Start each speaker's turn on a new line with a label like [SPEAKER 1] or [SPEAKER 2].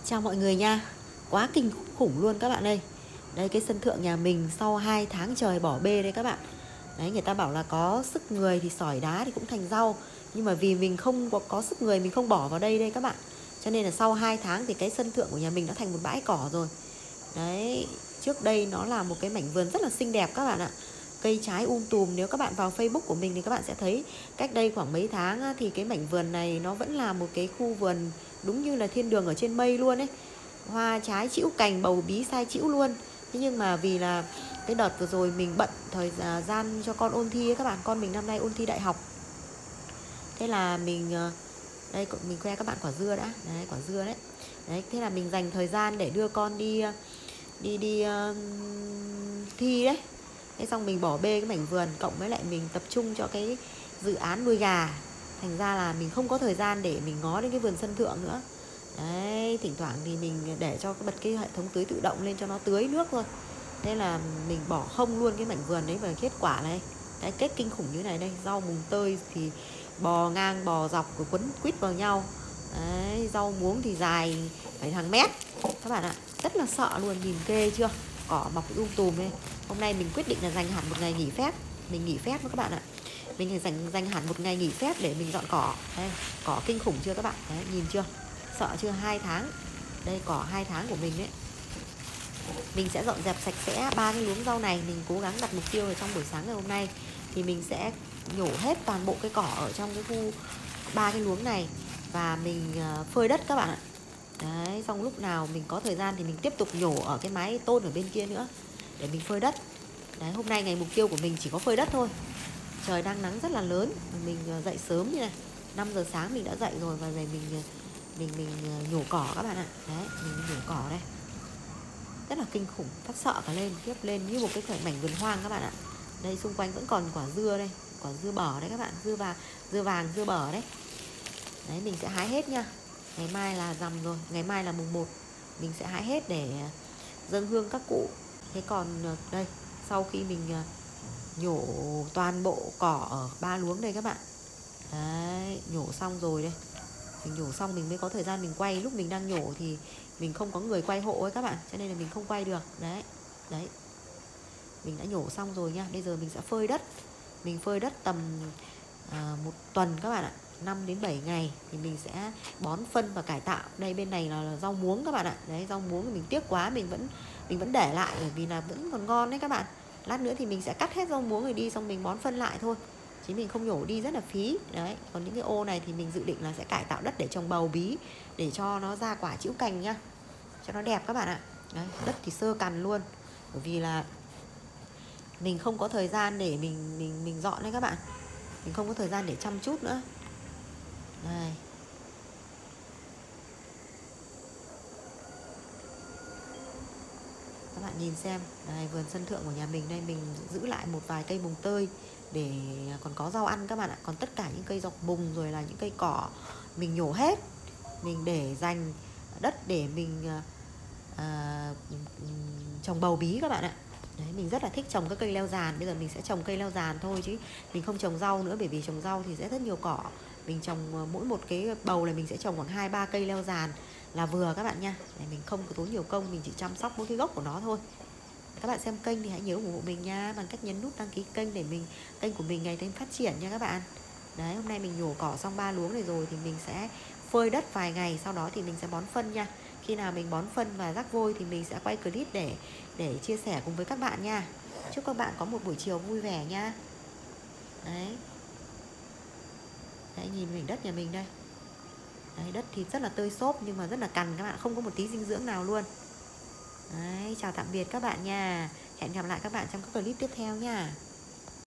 [SPEAKER 1] Chào mọi người nha. Quá kinh khủng luôn các bạn ơi. Đây cái sân thượng nhà mình sau 2 tháng trời bỏ bê đây các bạn. Đấy, người ta bảo là có sức người thì sỏi đá thì cũng thành rau. Nhưng mà vì mình không có sức người, mình không bỏ vào đây các bạn. Cho nên là sau 2 tháng thì cái sân thượng của nhà mình đã thành một bãi cỏ rồi. Đấy, trước đây nó là một cái mảnh vườn rất là xinh đẹp các bạn ạ. Cây trái tùm, nếu các bạn vào Facebook của mình thì các bạn sẽ thấy cách đây khoảng mấy tháng thì cái mảnh vườn này nó vẫn là một cái khu vườn đúng như là thiên đường ở trên mây luôn ấy. Hoa trái chĩu cành bầu bí sai chĩu luôn. Thế nhưng mà vì là cái đợt vừa rồi mình bận thời gian cho con ôn thi ấy các bạn, con mình năm nay ôn thi đại học. Thế là mình đây mình khoe các bạn quả dưa đã. Đấy, quả dưa đấy. Đấy, thế là mình dành thời gian để đưa con đi thi đấy. Thế xong mình bỏ bê cái mảnh vườn, cộng với lại mình tập trung cho cái dự án nuôi gà. Thành ra là mình không có thời gian để mình ngó đến cái vườn sân thượng nữa. Đấy, thỉnh thoảng thì mình để cho bật cái hệ thống tưới tự động lên cho nó tưới nước thôi. Thế là mình bỏ không luôn cái mảnh vườn đấy. Và kết quả này, cái kết kinh khủng như này đây. Rau mùng tơi thì bò ngang bò dọc rồi quấn quýt vào nhau. Đấy, rau muống thì dài phải hàng mét các bạn ạ. Rất là sợ luôn, nhìn ghê chưa. Cỏ mọc tùm đây. Hôm nay mình quyết định là dành hẳn một ngày nghỉ phép. Mình nghỉ phép đó các bạn ạ. Mình dành hẳn một ngày nghỉ phép để mình dọn cỏ. Đây, cỏ kinh khủng chưa các bạn. Đấy, nhìn chưa, sợ chưa. 2 tháng. Đây cỏ 2 tháng của mình đấy. Mình sẽ dọn dẹp sạch sẽ 3 cái luống rau này. Mình cố gắng đặt mục tiêu là trong buổi sáng ngày hôm nay thì mình sẽ nhổ hết toàn bộ cái cỏ ở trong cái khu 3 cái luống này. Và mình phơi đất các bạn ạ. Đấy, xong lúc nào mình có thời gian thì mình tiếp tục nhổ ở cái mái tôn ở bên kia nữa để mình phơi đất. Đấy, hôm nay ngày mục tiêu của mình chỉ có phơi đất thôi. Trời đang nắng rất là lớn. Mình dậy sớm như này, 5 giờ sáng mình đã dậy rồi. Và về mình nhổ cỏ các bạn ạ. Đấy, mình nhổ cỏ đây. Rất là kinh khủng, phát sợ cả lên. Tiếp lên như một cái mảnh vườn hoang các bạn ạ. Đây xung quanh vẫn còn quả dưa đây. Quả dưa bở đấy các bạn. Dưa vàng, dưa bở đấy. Đấy, mình sẽ hái hết nha. Ngày mai là rằm rồi, ngày mai là mùng 1. Mình sẽ hái hết để dâng hương các cụ. Thế còn đây, sau khi mình nhổ toàn bộ cỏ ở 3 luống đây các bạn. Đấy, nhổ xong rồi đây. Mình nhổ xong mình mới có thời gian mình quay. Lúc mình đang nhổ thì mình không có người quay hộ ấy các bạn, cho nên là mình không quay được. Đấy, đấy. Mình đã nhổ xong rồi nha. Bây giờ mình sẽ phơi đất. Mình phơi đất tầm 1 tuần các bạn ạ, 5 đến 7 ngày thì mình sẽ bón phân và cải tạo. Đây bên này là rau muống các bạn ạ. Đấy, rau muống thì mình tiếc quá, mình vẫn để lại bởi vì là vẫn còn ngon đấy các bạn. Lát nữa thì mình sẽ cắt hết rau muống rồi đi, xong mình bón phân lại thôi, chứ mình không nhổ đi rất là phí. Đấy, còn những cái ô này thì mình dự định là sẽ cải tạo đất để trồng bầu bí, để cho nó ra quả chĩu cành nhá, cho nó đẹp các bạn ạ. Đấy, đất thì sơ cằn luôn, bởi vì là mình không có thời gian để mình dọn đấy các bạn. Mình không có thời gian để chăm chút nữa. Đây. Các bạn nhìn xem. Đây, vườn sân thượng của nhà mình đây. Mình giữ lại một vài cây mùng tơi để còn có rau ăn các bạn ạ. Còn tất cả những cây dọc mùng rồi là những cây cỏ mình nhổ hết. Mình để dành đất để mình trồng bầu bí các bạn ạ. Đấy, mình rất là thích trồng các cây leo giàn. Bây giờ mình sẽ trồng cây leo giàn thôi, chứ mình không trồng rau nữa, bởi vì trồng rau thì sẽ rất nhiều cỏ. Mình trồng mỗi một cái bầu này mình sẽ trồng khoảng 2-3 cây leo giàn là vừa các bạn nha. Để mình không có tốn nhiều công, mình chỉ chăm sóc mỗi cái gốc của nó thôi. Các bạn xem kênh thì hãy nhớ ủng hộ mình nha, bằng cách nhấn nút đăng ký kênh để kênh của mình ngày thêm phát triển nha các bạn. Đấy, hôm nay mình nhổ cỏ xong 3 luống này rồi thì mình sẽ phơi đất vài ngày, sau đó thì mình sẽ bón phân nha. Khi nào mình bón phân và rắc vôi thì mình sẽ quay clip để chia sẻ cùng với các bạn nha. Chúc các bạn có một buổi chiều vui vẻ nha. Đấy. Đấy, nhìn mảnh đất nhà mình đây. Đấy, đất thì rất là tơi xốp nhưng mà rất là cằn các bạn, không có một tí dinh dưỡng nào luôn. Đấy, chào tạm biệt các bạn nha. Hẹn gặp lại các bạn trong các clip tiếp theo nha.